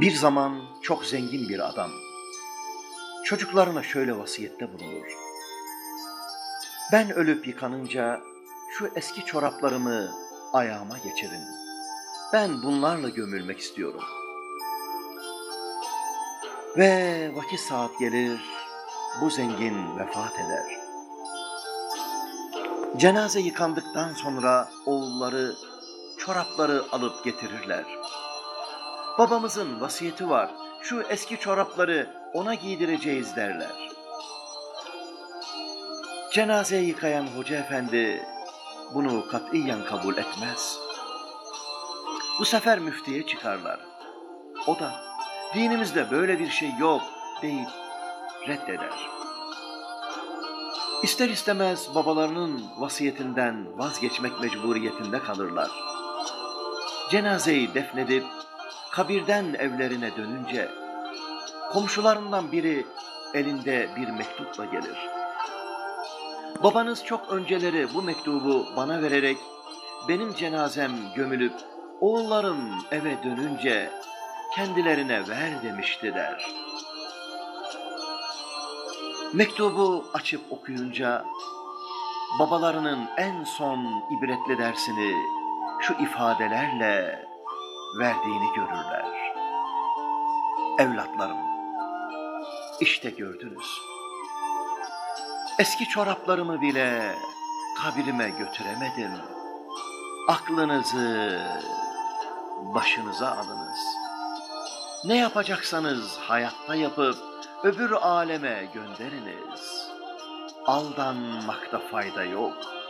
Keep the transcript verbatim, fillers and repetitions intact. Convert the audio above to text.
Bir zaman çok zengin bir adam çocuklarına şöyle vasiyette bulunur. Ben ölüp yıkanınca şu eski çoraplarımı ayağıma geçirin. Ben bunlarla gömülmek istiyorum. Ve vakit saat gelir, bu zengin vefat eder. Cenaze yıkandıktan sonra oğulları çorapları alıp getirirler. Babamızın vasiyeti var, şu eski çorapları ona giydireceğiz derler. Cenazeyi yıkayan hoca efendi bunu katiyen kabul etmez. Bu sefer müftiye çıkarlar. O da dinimizde böyle bir şey yok deyip reddeder. İster istemez babalarının vasiyetinden vazgeçmek mecburiyetinde kalırlar. Cenazeyi defnedip kabirden evlerine dönünce komşularından biri elinde bir mektupla gelir. Babanız çok önceleri bu mektubu bana vererek benim cenazem gömülüp oğullarım eve dönünce kendilerine ver demişti der. Mektubu açıp okuyunca babalarının en son ibretli dersini şu ifadelerle verdiğini görürler. Evlatlarım, işte gördünüz. Eski çoraplarımı bile kabirime götüremedim. Aklınızı başınıza alınız. Ne yapacaksanız hayatta yapıp öbür aleme gönderiniz. Aldanmakta fayda yok.